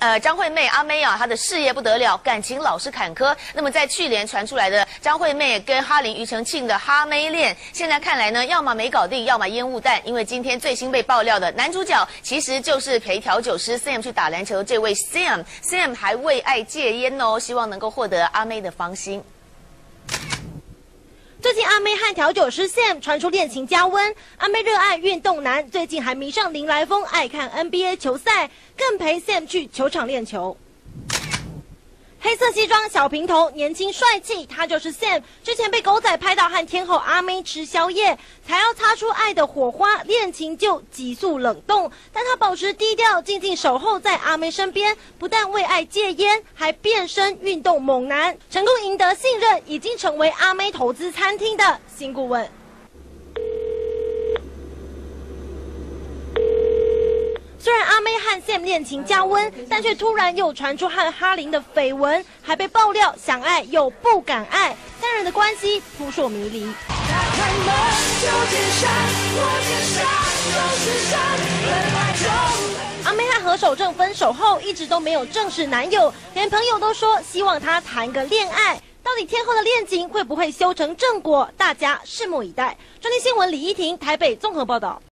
张惠妹阿妹啊，她的事业不得了，感情老是坎坷。那么在去年传出来的张惠妹跟哈林庾澄庆的哈妹恋，现在看来呢，要么没搞定，要么烟雾弹。因为今天最新被爆料的男主角，其实就是陪调酒师 Sam 去打篮球的这位 Sam 还为爱戒烟哦，希望能够获得阿妹的芳心。 最近阿妹和调酒师 Sam 传出恋情加温，阿妹热爱运动男，最近还迷上林来疯，爱看 NBA 球赛，更陪 Sam 去球场练球。黑色西装、小平头，年轻帅气，他就是 Sam。之前被狗仔拍到和天后阿妹吃宵夜，才要擦出爱的火花，恋情就急速冷冻。但他保持低调，静静守候在阿妹身边，不但为爱戒烟，还变身运动猛男，成功赢得信任，已经成为阿妹投资餐厅的新顾问。 虽然阿妹和 Sam 恋情加温，但却突然又传出和哈林的绯闻，还被爆料想爱又不敢爱，三人的关系扑朔迷离。阿妹和何守正分手后，一直都没有正式男友，连朋友都说希望他谈个恋爱。到底天后的恋情会不会修成正果？大家拭目以待。专题新闻李依婷台北综合报道。